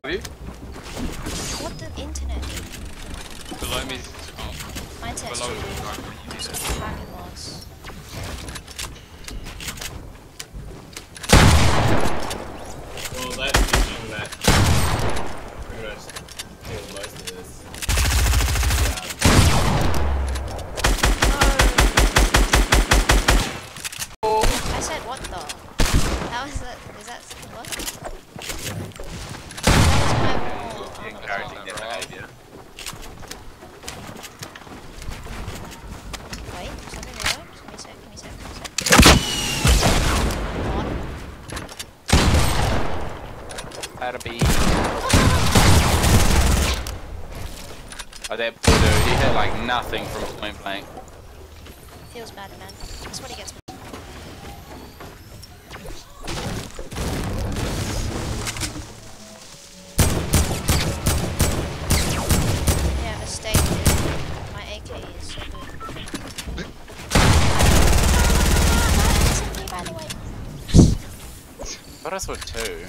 of you? What the internet? Below me. My internet's Below too me. packet loss. Well, that's teaching that pretty much kills most of this. I said what the? How is that? Is that what? That was my wall. Encouraging their behaviour. Wait, something reload? Give me a sec, give me a sec, give me a sec. That'll be. Oh, that poor dude, he hit like nothing from point blank. Feels bad, man. That's what he gets. Yeah, mistake, dude. My AK is so good. By the way. But I saw two.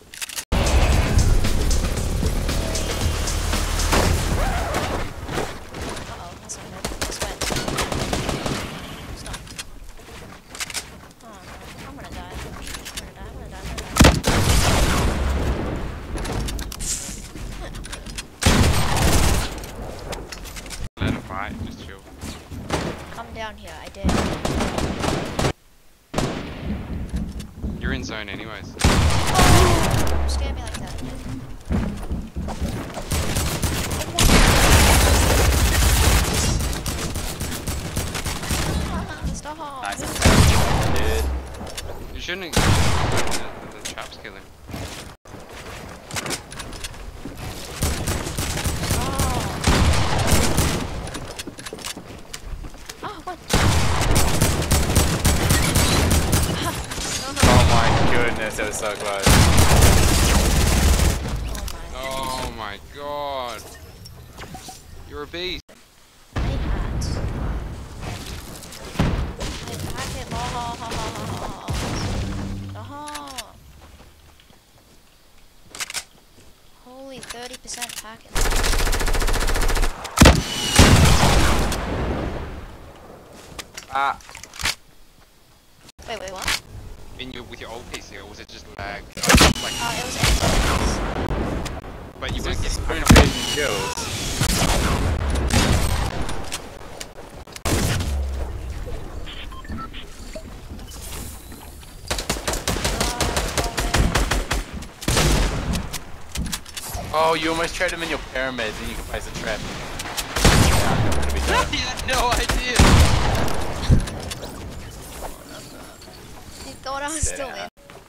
Uh-oh, that's not good. That's wet. It's not. Oh no, I'm gonna die. I'm gonna die, I'm gonna die, I'm gonna die. Let him fight, just chill. Come down here, I did. You're in zone anyways. Don't scare me like that. Stop. Nice. Dude. You shouldn't the traps kill him. Oh, what? Oh my goodness, that was so close. Oh my god. You're a beast. I need hats. I need packet loss. Holy 30% packet loss. Ah. Wait, what? With your old PC, or was it just lag? Like, It was FPS. but you weren't Just getting sprint kills. Oh, you almost tried him in your pyramid, then you can place a trap. You had no idea! You thought I was still in.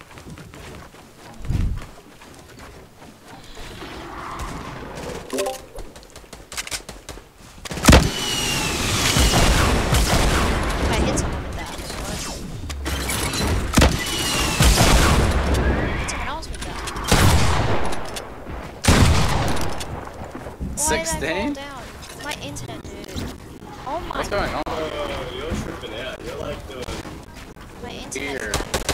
I hit someone with that. Hit someone else with that. Why did I fall 16? down? My internet, dude. Oh my. What's going on? You're tripping out. You're like doing. My internet. Here.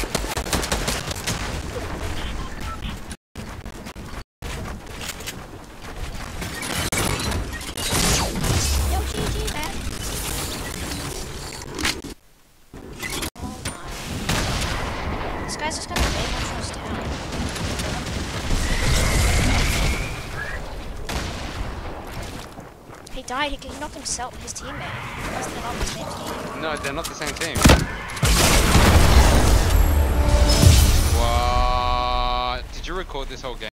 Yo, GG, man. Oh my. This guy's just gonna make us down. He died. He knocked himself, his teammate. Wasn't it on the same team? No, they're not the same team. What? Did you record this whole game?